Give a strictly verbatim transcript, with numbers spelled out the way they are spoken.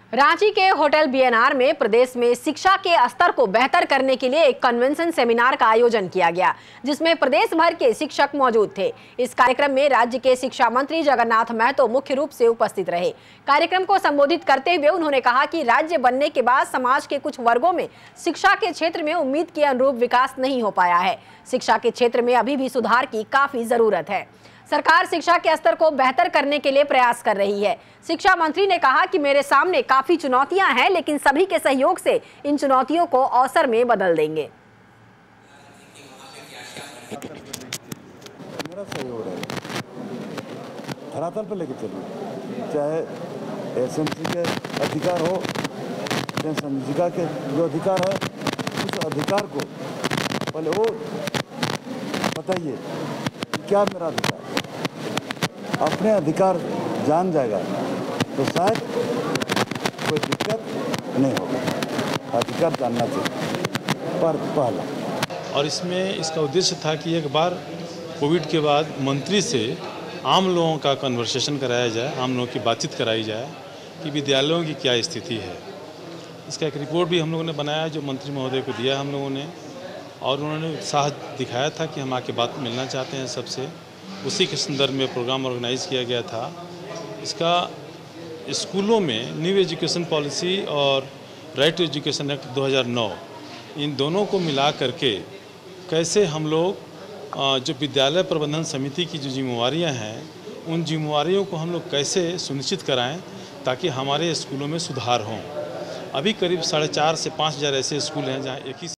रांची के hotel B N R में प्रदेश में शिक्षा के स्तर को बेहतर करने के लिए एक कन्वेंशन सेमिनार का आयोजन किया गया, जिसमें प्रदेश भर के शिक्षक मौजूद थे। इस कार्यक्रम में राज्य के शिक्षा मंत्री जगन्नाथ महतो मुख्य रूप से उपस्थित रहे। कार्यक्रम को संबोधित करते हुए उन्होंने कहा कि राज्य बनने के बाद समाज के कुछ वर्गों में शिक्षा के क्षेत्र में उम्मीद के अनुरूप विकास नहीं हो पाया है। शिक्षा के क्षेत्र में अभी भी सुधार की काफी जरूरत है। सरकार शिक्षा के स्तर को बेहतर करने के लिए प्रयास कर रही है। शिक्षा मंत्री ने कहा कि मेरे सामने काफी चुनौतियां हैं, लेकिन सभी के सहयोग से इन चुनौतियों को अवसर में बदल देंगे। मेरा सहयोग है, धरातल पर लेके चलिए, चाहे एस एम सी के अधिकार हो, चाहे संजिका के जो अधिकार है, उस अधिकार को पहले वो बताइए क्या मेरा अधिकार, अपने अधिकार जान जाएगा तो शायद कोई दिक्कत नहीं होगा। अधिकार जानना चाहिए पर पहला। और इसमें इसका उद्देश्य था कि एक बार कोविड के बाद मंत्री से आम लोगों का कन्वर्सेशन कराया जाए, आम लोगों की बातचीत कराई जाए कि विद्यालयों की क्या स्थिति है। इसका एक रिपोर्ट भी हम लोगों ने बनाया जो मंत्री महोदय को दिया हम लोगों ने, और उन्होंने उत्साह दिखाया था कि हम आके बात मिलना चाहते हैं सबसे। उसी के संदर्भ में प्रोग्राम ऑर्गेनाइज किया गया था। इसका स्कूलों में न्यू एजुकेशन पॉलिसी और राइट टू एजुकेशन एक्ट दो हज़ार नौ, इन दोनों को मिला करके कैसे हम लोग जो विद्यालय प्रबंधन समिति की जो जिम्मेवारियां हैं, उन जिम्मेवारियों को हम लोग कैसे सुनिश्चित कराएं ताकि हमारे स्कूलों में सुधार हों। अभी करीब साढ़े चार से पाँच हज़ार ऐसे स्कूल हैं जहाँ एक ही